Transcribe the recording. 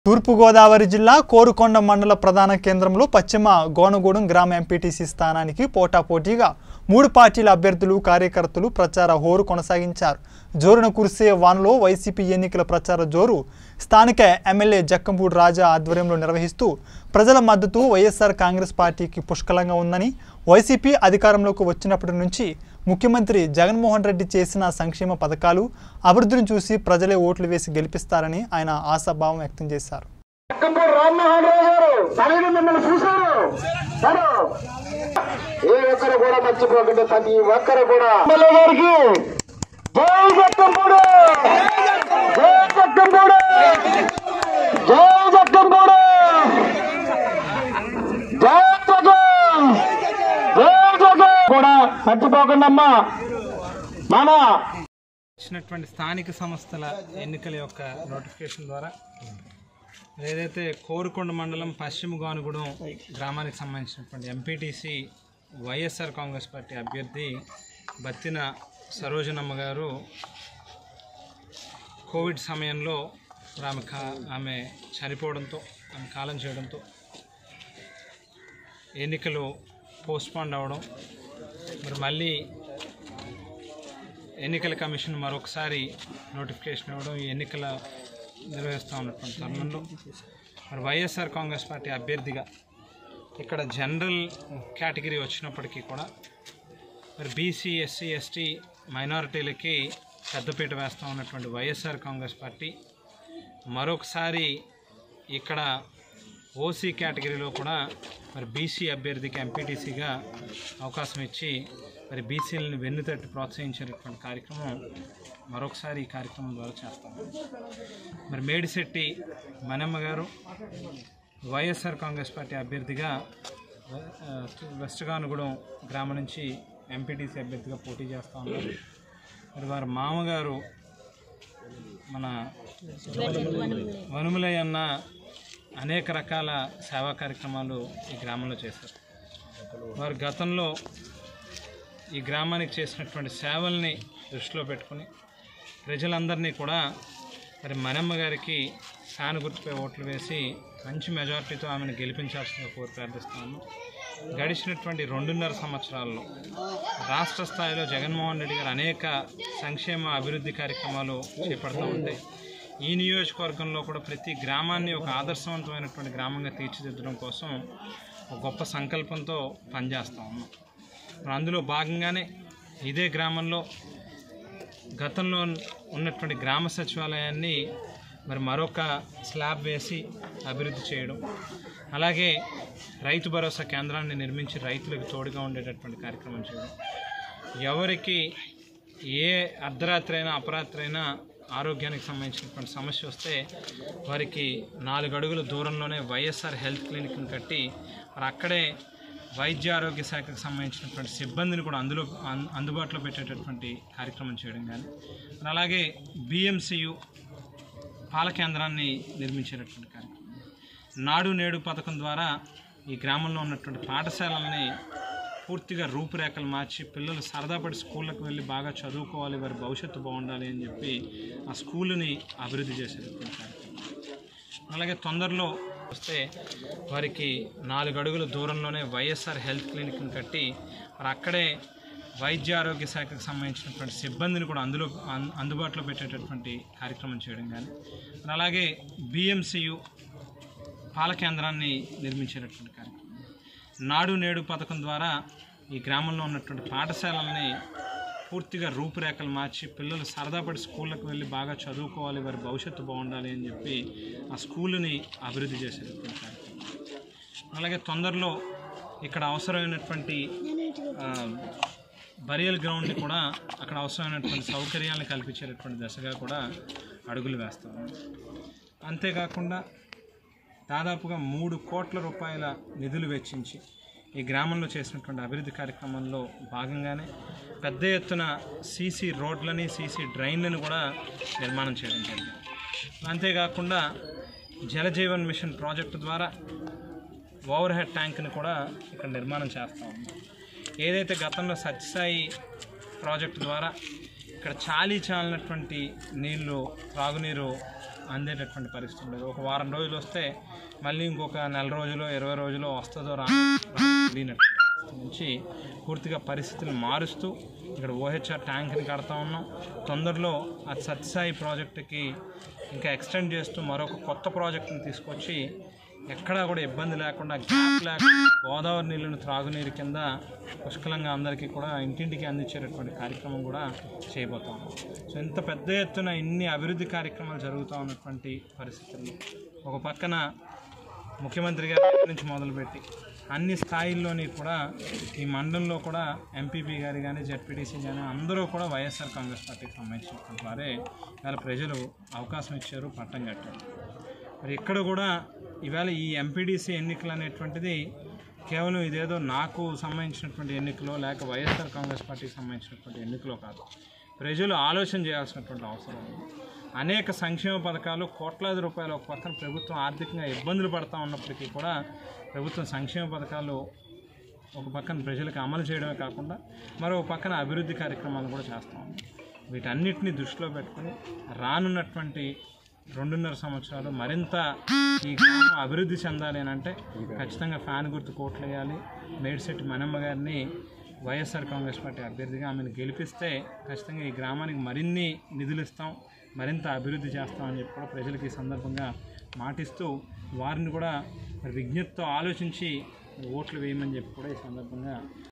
తూర్పు గోదావరి జిల్లా కోరుకొండ మండల ప్రధాన కేంద్రంలో పశ్చిమ గోనగూడెం గ్రామ ఎంపీటీసీ స్థానానికి పోటాపోటీగా మూడు పార్టీల అభ్యర్థులు కార్యకర్తలు ప్రచార హోరు కొనసాగించారు. జోరున కురిసే వానలో వైసీపీ ఎన్నికల ప్రచార జోరు స్థానిక ఎమ్మెల్యే జక్కంపూడి రాజా ఆధ్వర్యంలో నిర్వహిస్తూ ప్రజల మద్దతు వైఎస్ఆర్ కాంగ్రెస్ పార్టీకి పుష్కలంగా ఉందని, వైసీపీ అధికారంలోకి వచ్చినప్పటి నుంచి ముఖ్యమంత్రి జగన్మోహన్ రెడ్డి చేసిన సంక్షేమ పథకాలు అభివృద్ధిని చూసి ప్రజలే ఓట్లు వేసి గెలిపిస్తారని ఆయన ఆశాభావం వ్యక్తం చేశారు. మర్చిపోకుండా మన ఇచ్చినటువంటి స్థానిక సంస్థల ఎన్నికల యొక్క నోటిఫికేషన్ ద్వారా ఏదైతే కోరుకొండ మండలం పశ్చిమ గోనగూడెం గ్రామానికి సంబంధించినటువంటి ఎంపీటీసీ వైఎస్ఆర్ కాంగ్రెస్ పార్టీ అభ్యర్థి బత్తిన సరోజనమ్మ గారు కోవిడ్ సమయంలో ఆమె చనిపోవడంతో, ఆమె కాలం చేయడంతో ఎన్నికలు పోస్ట్పోన్ అవ్వడం, మరి మళ్ళీ ఎన్నికల కమిషన్ మరొకసారి నోటిఫికేషన్ ఇవ్వడం, ఈ ఎన్నికల నిర్వహిస్తూ ఉన్నటువంటి తరుణంలో మరి వైఎస్ఆర్ కాంగ్రెస్ పార్టీ అభ్యర్థిగా ఇక్కడ జనరల్ కేటగిరీ వచ్చినప్పటికీ కూడా మరి బీసీ, ఎస్సీ, ఎస్టీ మైనారిటీలకి పెద్దపీట వేస్తూ ఉన్నటువంటి వైఎస్ఆర్ కాంగ్రెస్ పార్టీ మరొకసారి ఇక్కడ ఓసీ కేటగిరీలో కూడా మరి బీసీ అభ్యర్థికి ఎంపీటీసీగా అవకాశం ఇచ్చి మరి బీసీలను వెన్నుతట్టి ప్రోత్సహించేటటువంటి కార్యక్రమం మరొకసారి ఈ కార్యక్రమం ద్వారా చేస్తాము. మరి మేడిశెట్టి మనమ్మ గారు వైఎస్ఆర్ కాంగ్రెస్ పార్టీ అభ్యర్థిగా వెస్ట్ గోనగూడెం గ్రామం నుంచి ఎంపీటీసీ అభ్యర్థిగా పోటీ చేస్తూ ఉన్నారు. మరి వారి మామగారు మన వనుములయ్య అన్న అనేక రకాల సేవా కార్యక్రమాలు ఈ గ్రామంలో చేశారు. వారు గతంలో ఈ గ్రామానికి చేసినటువంటి సేవల్ని దృష్టిలో పెట్టుకుని ప్రజలందరినీ కూడా మరి మనమ్మ గారికి ఫ్యాన్ గుర్తుపై ఓట్లు వేసి మంచి మెజారిటీతో ఆమెను గెలిపించాల్సిందిగా కోరి ప్రార్థిస్తున్నాము. గడిచినటువంటి 2.5 సంవత్సరాల్లో రాష్ట్ర స్థాయిలో జగన్మోహన్ రెడ్డి గారు అనేక సంక్షేమ అభివృద్ధి కార్యక్రమాలు చేపడుతూ ఉంటాయి. ఈ నియోజకవర్గంలో కూడా ప్రతి గ్రామాన్ని ఒక ఆదర్శవంతమైనటువంటి గ్రామంగా తీర్చిదిద్దడం కోసం ఒక గొప్ప సంకల్పంతో పనిచేస్తూ ఉన్నాం. అందులో భాగంగానే ఇదే గ్రామంలో గతంలో ఉన్నటువంటి గ్రామ సచివాలయాన్ని మరి మరొక స్లాబ్ వేసి అభివృద్ధి చేయడం, అలాగే రైతు భరోసా కేంద్రాన్ని నిర్మించి రైతులకు తోడుగా ఉండేటటువంటి కార్యక్రమం చేయడం, ఎవరికి ఏ అర్ధరాత్రి అయినా అపరాత్రి అయినా ఆరోగ్యానికి సంబంధించినటువంటి సమస్య వస్తే వారికి 4 అడుగుల దూరంలోనే వైఎస్ఆర్ హెల్త్ క్లినిక్ని కట్టి మరి అక్కడే వైద్య ఆరోగ్య శాఖకు సంబంధించినటువంటి సిబ్బందిని కూడా అందుబాటులో పెట్టేటటువంటి కార్యక్రమం చేయడం కానీ, అలాగే బిఎంసియు పాల కేంద్రాన్ని నిర్మించేటటువంటి కార్యక్రమం, నాడు నేడు పథకం ద్వారా ఈ గ్రామంలో ఉన్నటువంటి పాఠశాలల్ని పూర్తిగా రూపురేఖలు మార్చి పిల్లలు సరదాపడి స్కూళ్ళకు వెళ్ళి బాగా చదువుకోవాలి, వారి భవిష్యత్తు బాగుండాలి అని చెప్పి ఆ స్కూలుని అభివృద్ధి చేసేటటువంటి కార్యక్రమం. అలాగే తొందరలో వస్తే వారికి 4 అడుగుల దూరంలోనే వైఎస్ఆర్ హెల్త్ క్లినిక్ని కట్టి మరి అక్కడే వైద్య ఆరోగ్య శాఖకు సంబంధించినటువంటి సిబ్బందిని కూడా అందుబాటులో పెట్టేటటువంటి కార్యక్రమం చేయడం కానీ, అలాగే బిఎంసియు పాల కేంద్రాన్ని నిర్మించేటటువంటి కార్యక్రమం, నాడు నేడు పథకం ద్వారా ఈ గ్రామంలో ఉన్నటువంటి పాఠశాలల్ని పూర్తిగా రూపురేఖలు మార్చి పిల్లలు సరదాపడి స్కూళ్ళకు వెళ్ళి బాగా చదువుకోవాలి, వారి భవిష్యత్తు బాగుండాలి అని చెప్పి ఆ స్కూలుని అభివృద్ధి చేసేటటువంటి కార్యక్రమం. అలాగే తొందరలో ఇక్కడ అవసరమైనటువంటి బరియల్ గ్రౌండ్ని కూడా అక్కడ అవసరమైనటువంటి సౌకర్యాలను కల్పించేటటువంటి దశగా కూడా అడుగులు వేస్తాము. అంతేకాకుండా దాదాపుగా 3 కోట్ల రూపాయల నిధులు వెచ్చించి ఈ గ్రామంలో చేసినటువంటి అభివృద్ధి కార్యక్రమంలో భాగంగానే పెద్ద ఎత్తున సీసీ రోడ్లని, సీసీ డ్రైన్లను కూడా నిర్మాణం చేయడం జరిగింది. అంతేకాకుండా జలజీవన్ మిషన్ ప్రాజెక్టు ద్వారా ఓవర్ హెడ్ ట్యాంక్ని కూడా ఇక్కడ నిర్మాణం చేస్తూ ఉన్నాం. ఏదైతే గతంలో సత్యసాయి ప్రాజెక్టు ద్వారా ఇక్కడ చాలినటువంటి నీళ్లు త్రాగునీరు అందేటటువంటి పరిస్థితి ఉండదు. ఒక వారం రోజులు వస్తే మళ్ళీ ఇంకొక నెల రోజులు 20 రోజులు వస్తుందో తెలియనట్టు నుంచి పూర్తిగా పరిస్థితులను మారుస్తూ ఇక్కడ ఓహెచ్ఆర్ ట్యాంక్ని కడతా ఉన్నాం. తొందరలో ఆ సత్యసాయి ప్రాజెక్టుకి ఇంకా ఎక్స్టెండ్ చేస్తూ మరొక కొత్త ప్రాజెక్టుని తీసుకొచ్చి ఎక్కడా కూడా ఇబ్బంది లేకుండా గ్యాప్ లేకుండా గోదావరి నీళ్ళను త్రాగునీరు కింద పుష్కలంగా అందరికీ కూడా ఇంటింటికి అందించేటటువంటి కార్యక్రమం కూడా చేయబోతాం. సో ఇంత పెద్ద ఎత్తున ఇన్ని అభివృద్ధి కార్యక్రమాలు జరుగుతూ ఉన్నటువంటి పరిస్థితుల్లో ఒక పక్కన ముఖ్యమంత్రి గారి నుంచి మొదలుపెట్టి అన్ని స్థాయిల్లోని కూడా ఈ మండలంలో కూడా ఎంపీపీ గారు కానీ జెడ్పీటీసీ కానీ అందరూ కూడా వైఎస్ఆర్ కాంగ్రెస్ పార్టీకి సంబంధించినటువంటి వారే ఇవాళ ప్రజలు అవకాశం ఇచ్చారు, పట్టం కట్టారు. మరి ఇక్కడ కూడా ఇవాళ ఈ ఎంపీడీసీ ఎన్నికలు అనేటువంటిది కేవలం ఇదేదో నాకు సంబంధించినటువంటి ఎన్నికలో లేక వైఎస్ఆర్ కాంగ్రెస్ పార్టీకి సంబంధించినటువంటి ఎన్నికలో కాదు, ప్రజలు ఆలోచన చేయాల్సినటువంటి అవసరం ఉంది. అనేక సంక్షేమ పథకాలు కోట్లాది రూపాయలు ఒక పక్కన ప్రభుత్వం ఆర్థికంగా ఇబ్బందులు పడుతూ ఉన్నప్పటికీ కూడా ప్రభుత్వం సంక్షేమ పథకాలు ఒక పక్కన ప్రజలకు అమలు చేయడమే కాకుండా మరో పక్కన అభివృద్ధి కార్యక్రమాలు కూడా చేస్తూ ఉంది. వీటన్నిటిని దృష్టిలో పెట్టుకుని రానున్నటువంటి 2.5 సంవత్సరాలు మరింత ఈ గ్రామం అభివృద్ధి చెందాలి అని అంటే ఖచ్చితంగా ఫ్యాన్ గుర్తు కోట్లు వేయాలి. మేడిశెట్టి మనమ్మ గారిని వైఎస్ఆర్ కాంగ్రెస్ పార్టీ అభ్యర్థిగా ఆమెను గెలిపిస్తే ఖచ్చితంగా ఈ గ్రామానికి మరిన్ని నిధులు ఇస్తాం, మరింత అభివృద్ధి చేస్తామని చెప్పి కూడా ప్రజలకు ఈ సందర్భంగా మాటిస్తూ వారిని కూడా విజ్ఞతతో ఆలోచించి ఓట్లు వేయమని చెప్పి కూడా ఈ సందర్భంగా